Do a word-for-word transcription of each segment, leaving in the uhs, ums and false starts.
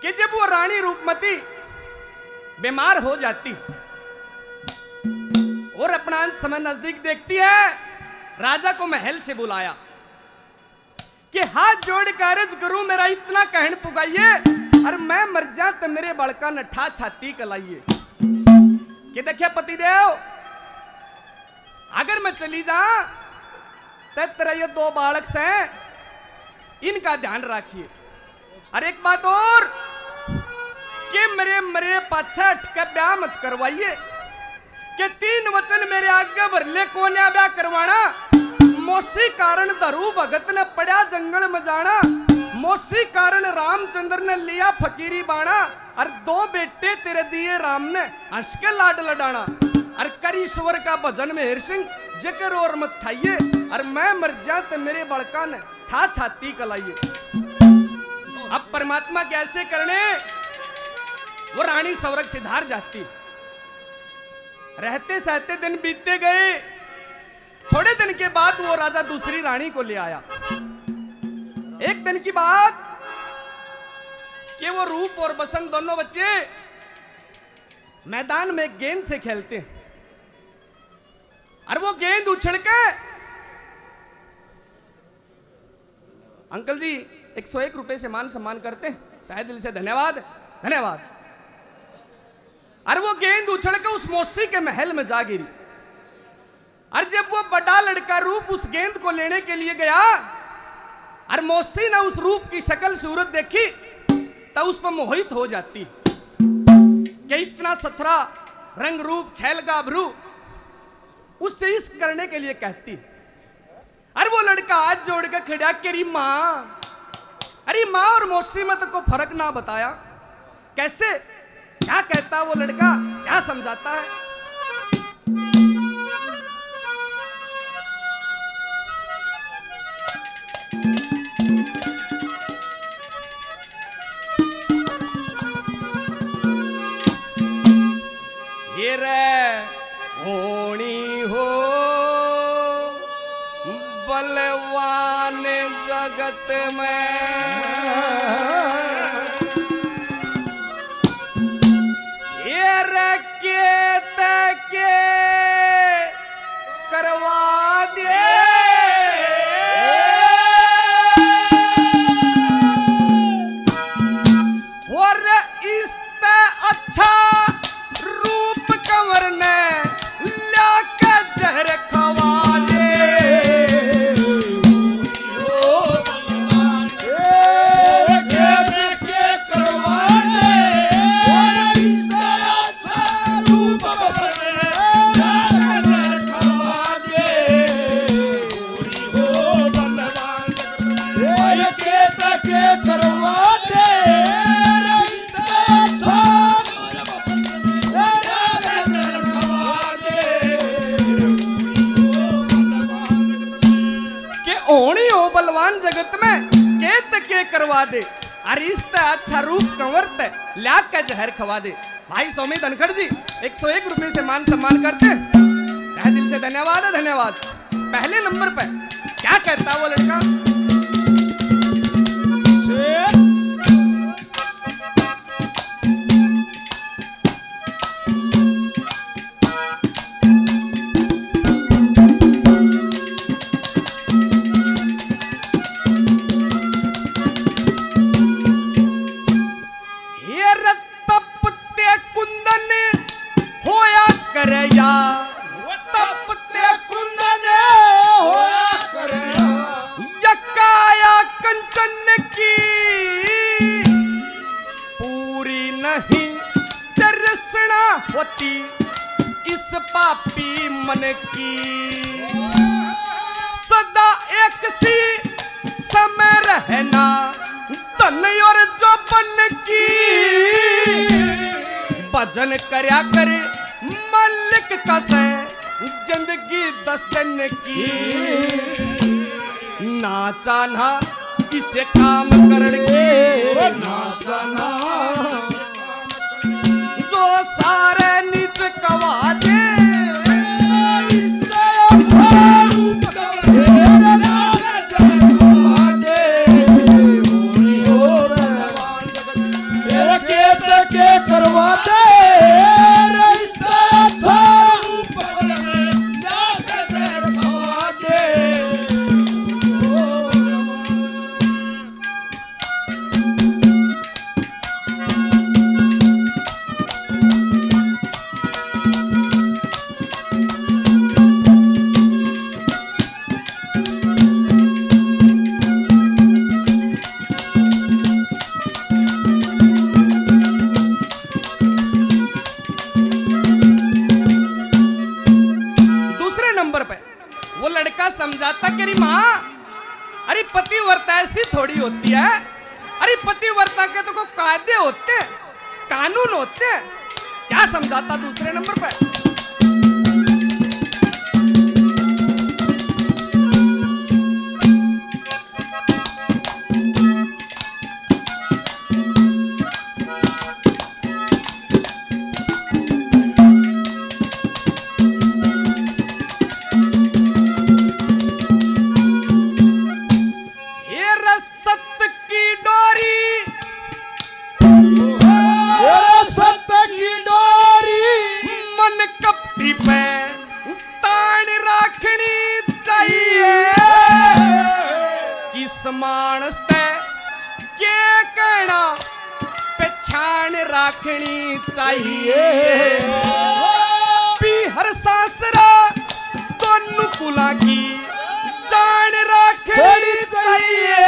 कि जब वो रानी रूपमती बीमार हो जाती और अपना अंत समय नजदीक देखती है, राजा को महल से बुलाया कि हाथ जोड़ कारज करूं, मेरा इतना कहन पुगाइए और मैं मर जा तो मेरे बड़का नठा छाती कलाइए। कि देखिए पतिदेव, अगर मैं चली जा तो तेरा ये दो बालक से इनका ध्यान रखिए। और एक बात और कि मेरे मरे पाछे अटके ब्याह मत करवाइए, कि तीन वचन मेरे आगे भरले कोन्या ब्याह करवाना। मौसी कारण धरू भगत ने पड़ा जंगल में जाना, मौसी कारण रामचंद्र ने लिया फकीरी बाणा, और दो बेटे तेरे दिए राम ने हंस के लाड लडाना। और करी ईश्वर का भजन में हेर सिंह जिक्र और मत ठाइए, और मैं मर जा तो मेरे बड़का ने ठा छाती कलाइए। अब परमात्मा कैसे करने, वो रानी स्वर्ग से धार जाती। रहते सहते दिन बीतते गए। थोड़े दिन के बाद वो राजा दूसरी रानी को ले आया। एक दिन की बात कि वो रूप और बसंत दोनों बच्चे मैदान में गेंद से खेलते हैं, और वो गेंद उछल के, अंकल जी एक सौ एक रुपए से मान सम्मान करते हैं, तहे दिल से धन्यवाद धन्यवाद। और वो गेंद उछल के उस मौसी के महल में जा गिरी। और जब वो बड़ा लड़का रूप उस गेंद को लेने के लिए गया, और मौसी ने उस रूप की शक्ल सूरत देखी, तो उस पर मोहित हो जाती कि इतना सथरा रंग रूप छैल का अभरू, उससे इस करने के लिए कहती। अरे वो लड़का हाथ जोड़ के खड़ा करी माँ, अरे माँ और मौसी में तो कोई फर्क ना बताया। कैसे, क्या कहता वो लड़का, क्या समझाता है? ये रे होनी हो बलवान जगत में, ये रे के तके करवा दे, और इससे अच्छा रूप कंवर ने लाके जहर खवा दे। बलवान जगत में केत के करवा दे, अरे इससे अच्छा रूप कंवर ते ला के जहर खवा दे। भाई स्वामी धनखड़ जी एक सौ एक रुपए से मान सम्मान करते, तहे दिल से धन्यवाद है धन्यवाद। पहले नंबर पे क्या कहता वो लड़का, इस पापी मन की सदा एक सी समय रहना धन और जौबन की। भजन करया करे मालिक का से जिंदगी दस दिन की, ना चाहना इसे काम करके, ना चाहना जो सारे निज कवा दे। के करवा दे रिश्ता स्वरूप लाके देर खवा दे। वो लड़का समझाता कि अरे माँ, अरे पतिव्रता ऐसी थोड़ी होती है, अरे पतिव्रता के तो को कायदे होते हैं, कानून होते हैं। क्या समझाता दूसरे नंबर पे? राखनी चाहिए भी हर सासरा दोनों कुला की जान राखनी चाहिए।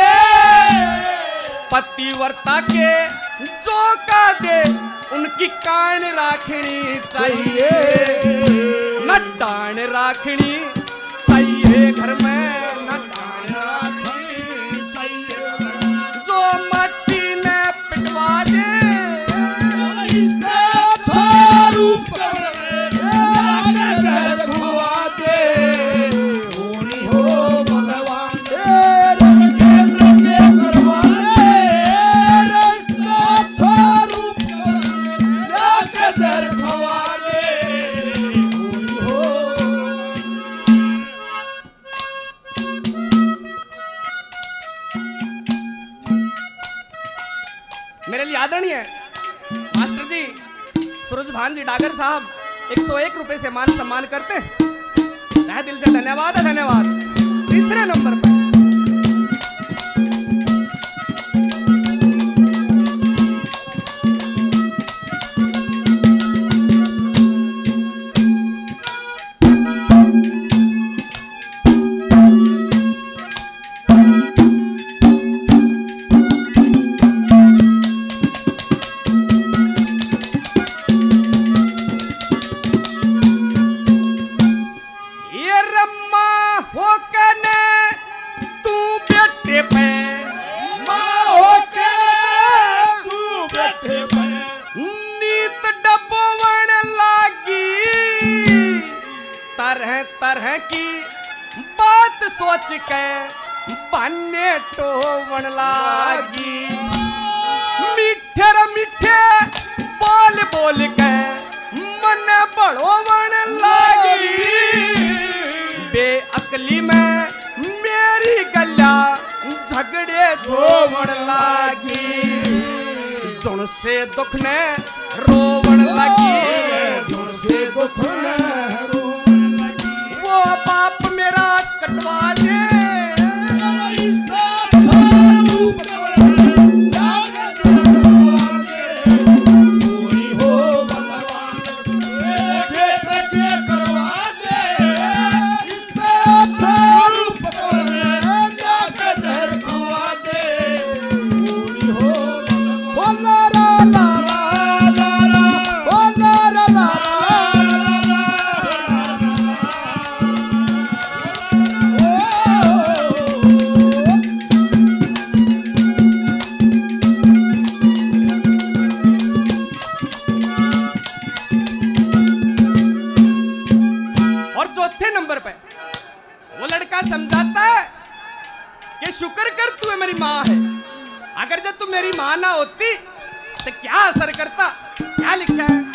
पतिव्रता के जो का दे उनकी कान राखनी चाहिए, न डान राखनी चाहिए घर में, न डान राखनी चाहिए। जो मट्टी में पिटवा दे मेरे लिए आदरणीय मास्टर जी सूरज भान जी डागर साहब एक सौ एक रुपए से मान सम्मान करते, तहे दिल से धन्यवाद है, धन्यवाद। तीसरे नंबर पर तरह की बात सोच के बन्ने टोवन लागी, मीठे र मीठे बोल बोल के मन बढ़ोवन लागी। बेअकली में मेरी गला झगड़े धोवन लागी, जुण से दुख ने रोवन लगी, जुण से दुख ने बाप मेरा कटवा दे। वो लड़का समझाता है कि शुक्र कर तू है मेरी माँ है, अगर जब तू मेरी माँ ना होती तो क्या असर करता। क्या लिखा है?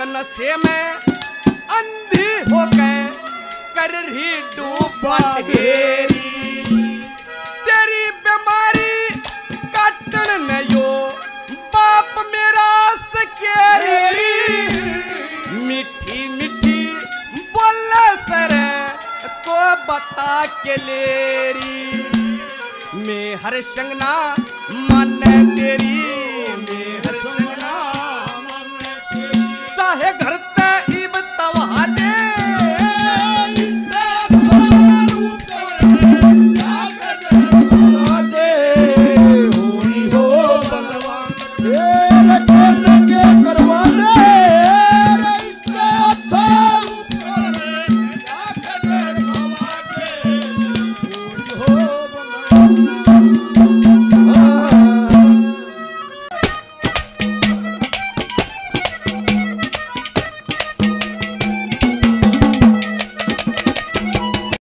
नशे में अंधी हो गए कर रही डूबा घेरी तेरी बीमारी काटन नयो बाप मेरा सकेरी मीठी मीठी बोला सर को बता के लेरी मैं हर संगना मन तेरी